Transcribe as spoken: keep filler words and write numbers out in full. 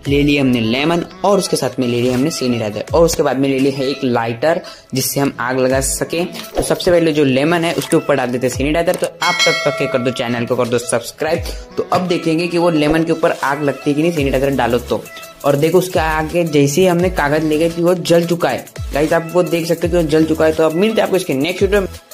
ले लिए हमने लेमन और उसके साथ में ले लिया हमने सैनिटाइजर और उसके बाद में ले लिया है एक लाइटर जिससे हम आग लगा सके। तो सबसे पहले जो लेमन है उसके ऊपर डाल देते हैं सैनिटाइजर। तो आप तब तक के कर दो चैनल को कर दो सब्सक्राइब। तो अब देखेंगे कि वो लेमन के ऊपर आग लगती है कि नहीं सैनिटाइजर डालो तो। और देखो उसके आगे जैसे ही हमने कागज ले गए कि वो जल चुका है। गाइस आप वो देख सकते हो कि वो जल चुका है। तो अब मिलते हैं आपको इसके नेक्स्ट वीडियो में।